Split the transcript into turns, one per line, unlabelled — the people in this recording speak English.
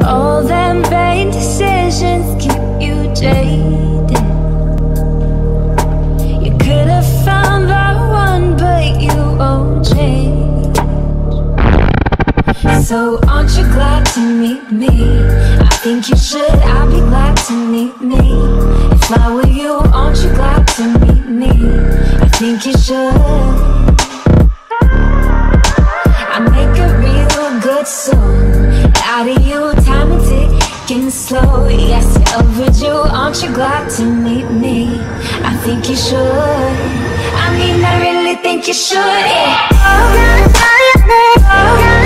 All them vain decisions keep you jaded. You could have found the one, but you won't change. So aren't you glad to meet me? I think you should, I'd be glad to meet me. If I were you, aren't you glad to meet me? I think you should. I make a real good song out of you, time and ticking slow. Yes, you're overdue, aren't you glad to meet me? I think you should. I mean, I really think you should, yeah.